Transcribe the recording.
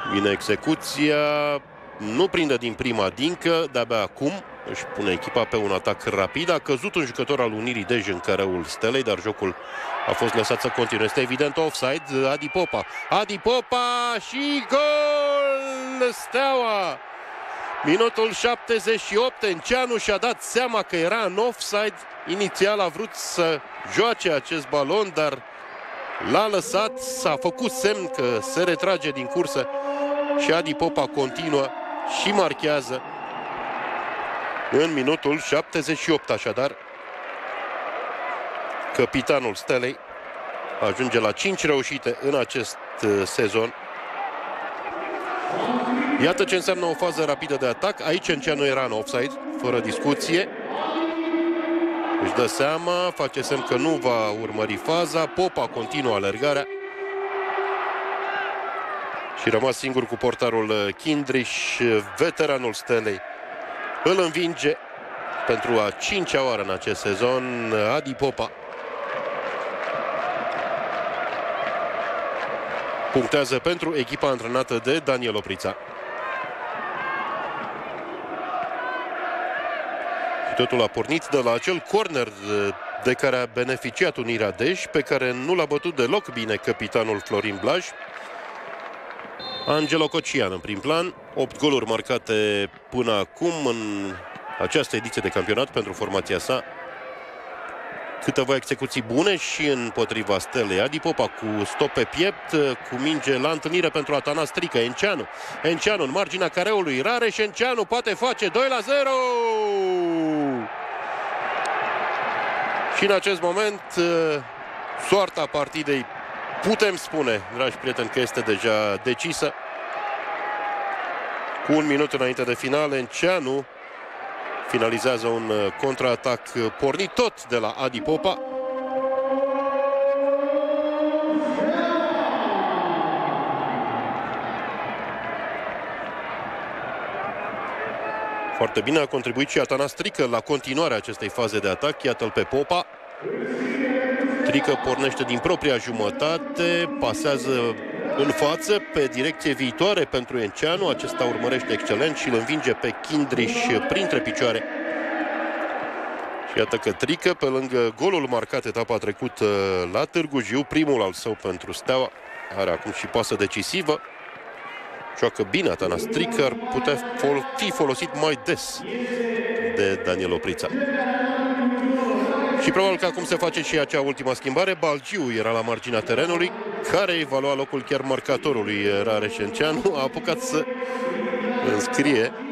Vine execuția, nu prinde din prima Dincă, de-abia acum își pune echipa pe un atac rapid. A căzut un jucător al Unirii Dej în căreul Stelei, dar jocul a fost lăsat să continue. Este evident offside. Adi Popa. Adi Popa și gol! Steaua! Minutul 78. Enceanu și-a dat seama că era în offside. Inițial a vrut să joace acest balon, dar l-a lăsat. S-a făcut semn că se retrage din cursă și Adi Popa continuă și marchează în minutul 78. Așadar, capitanul Stelei ajunge la 5 reușite în acest sezon. Iată ce înseamnă o fază rapidă de atac. Aici Enceanu era în offside, fără discuție. Își dă seama, face semn că nu va urmări faza. Popa continuă alergarea și rămas singur cu portarul Kindriș. Veteranul Stelei îl învinge pentru a 5-a oară în acest sezon. Adi Popa punctează pentru echipa antrenată de Daniel Oprița. Și totul a pornit de la acel corner de care a beneficiat Unirea Dej, pe care nu l-a bătut deloc bine capitanul Florin Blaj. Angelo Cocian în prim plan. 8 goluri marcate până acum în această ediție de campionat pentru formația sa. Câteva execuții bune și împotriva Stelei. Adi Popa cu stop pe piept, cu minge la întâlnire pentru Atanas Strică. Enceanu. Enceanu în marginea careului. Rareș Enceanu poate face 2-0. Și în acest moment soarta partidei putem spune, dragi prieteni, că este deja decisă. Cu un minut înainte de final, Enceanu finalizează un contraatac pornit tot de la Adi Popa. Foarte bine a contribuit și Atanas Strică la continuarea acestei faze de atac. Iată-l pe Popa. Strică pornește din propria jumătate, pasează în față pe direcție viitoare pentru Enceanu. Acesta urmărește excelent și îl învinge pe Kindriș printre picioare. Și iată că Strică, pe lângă golul marcat etapa trecută la Târgu Jiu, primul al său pentru Steaua, are acum și pasă decisivă. Joacă bine Atanas Strică, ar putea fi folosit mai des de Daniel Oprița. Și probabil că acum se face și acea ultima schimbare. Balgiu era la marginea terenului, care îi va lua locul chiar marcatorului Rareș Enceanu. A apucat să înscrie